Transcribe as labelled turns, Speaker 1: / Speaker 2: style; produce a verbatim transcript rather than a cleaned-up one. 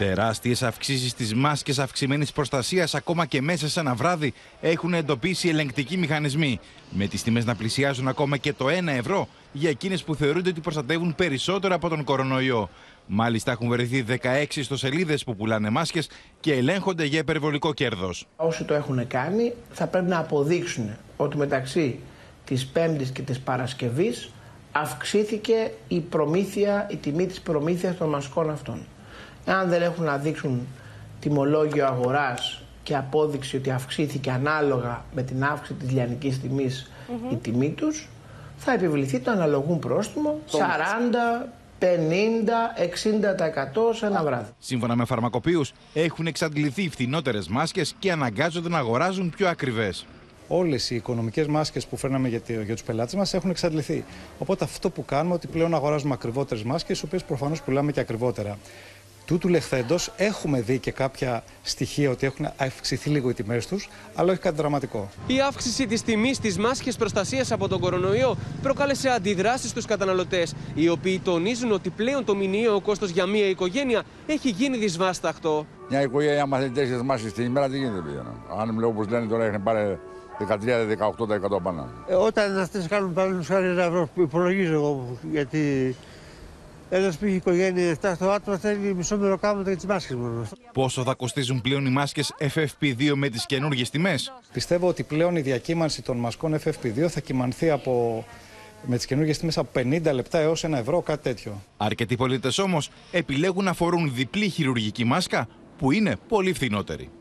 Speaker 1: Τεράστιες αυξήσεις στις μάσκες αυξημένης προστασίας ακόμα και μέσα σε ένα βράδυ έχουν εντοπίσει ελεγκτικοί μηχανισμοί, με τις τιμές να πλησιάζουν ακόμα και το ένα ευρώ για εκείνες που θεωρούνται ότι προστατεύουν περισσότερο από τον κορονοϊό. Μάλιστα έχουν βρεθεί δεκαέξι ιστοσελίδες που πουλάνε μάσκες και ελέγχονται για υπερβολικό κέρδος.
Speaker 2: Όσοι το έχουν κάνει θα πρέπει να αποδείξουν ότι μεταξύ της Πέμπτης και της Παρασκευής αυξήθηκε η προμήθεια, η τιμή της προμήθειας των μασκών αυτών. Εάν δεν έχουν να δείξουν τιμολόγιο αγοράς και απόδειξη ότι αυξήθηκε ανάλογα με την αύξηση της λιανικής τιμής mm-hmm. η τιμή τους, θα επιβληθεί το αναλογούν πρόστιμο σαράντα, πενήντα, εξήντα τοις εκατό σε ένα βράδυ.
Speaker 1: Σύμφωνα με φαρμακοποιούς, έχουν εξαντληθεί φθηνότερες μάσκες και αναγκάζονται να αγοράζουν πιο ακριβές.
Speaker 3: Όλες οι οικονομικές μάσκες που φέρναμε για, για τους πελάτες μας έχουν εξαντληθεί. Οπότε αυτό που κάνουμε ότι πλέον αγοράζουμε ακριβότερες μάσκες, τις οποίες προφανώς πουλάμε και ακριβότερα. Τούτου λεχθέντος έχουμε δει και κάποια στοιχεία ότι έχουν αυξηθεί λίγο οι τιμές τους, αλλά όχι κάτι δραματικό.
Speaker 4: Η αύξηση της τιμής στις μάσκες προστασίας από τον κορονοϊό προκάλεσε αντιδράσεις στους καταναλωτές, οι οποίοι τονίζουν ότι πλέον το μηνιαίο κόστος για μία οικογένεια έχει γίνει δυσβάσταχτο.
Speaker 5: Μια οικογένεια, άμα θέλει τέσσερις μάσκες την ημέρα, τι γίνεται πια? Αν μου λέω όπως λένε τώρα, έχουν πάρει δεκατρία με δεκαοκτώ τοις εκατό πάνω.
Speaker 6: Ε, όταν αυτές κάνουν παραδείγματος χάρη ένα ευρώ, που υπολογίζω εγώ, γιατί ένας που έχει οικογένεια εφτά στο άτομο θέλει μισό μεροκάματο για τις μάσκες μόνο.
Speaker 1: Πόσο θα κοστίζουν πλέον οι μάσκες εφ εφ πι δύο με τις καινούργιες τιμές?
Speaker 3: Πιστεύω ότι πλέον η διακύμανση των μασκών εφ εφ πι δύο θα κυμανθεί από, με τις καινούργιες τιμές από πενήντα λεπτά έως ένα ευρώ, κάτι τέτοιο.
Speaker 1: Αρκετοί πολίτες όμως επιλέγουν να φορούν διπλή χειρουργική μάσκα που είναι πολύ φθηνότερη.